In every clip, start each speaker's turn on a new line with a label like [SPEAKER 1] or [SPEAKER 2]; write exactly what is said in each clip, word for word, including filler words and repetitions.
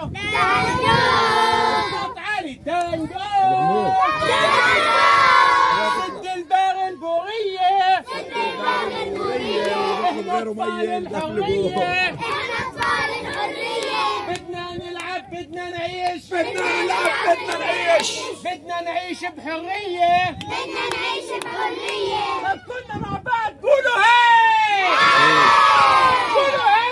[SPEAKER 1] صوت عالي. تانجو. سد البار البورية. سد البار البورية. احنا اطفال الحرية. احنا اطفال الحرية. بدنا نلعب بدنا نعيش. بدنا نلعب بدنا نعيش. بدنا نعيش بحرية. بدنا نعيش بحرية. طب كلنا مع بعض قولوا هاي. قولوا هاي.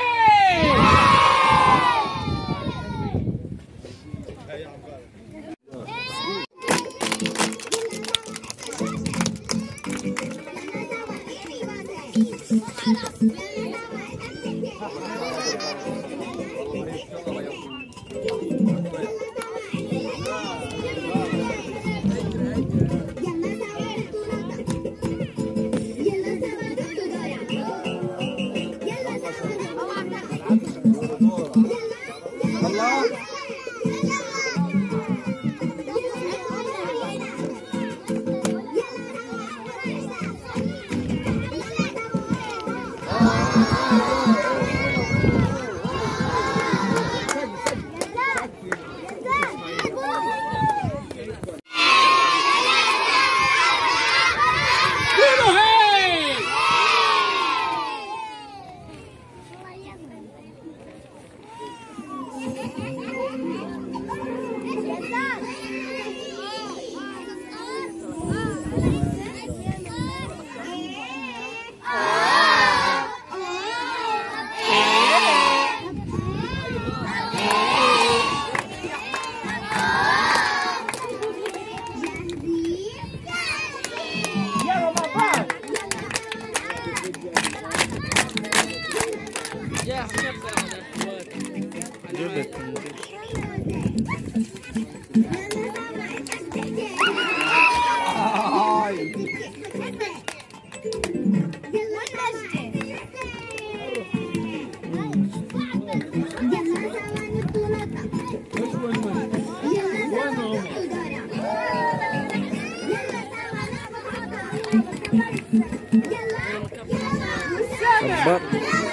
[SPEAKER 2] Akbar.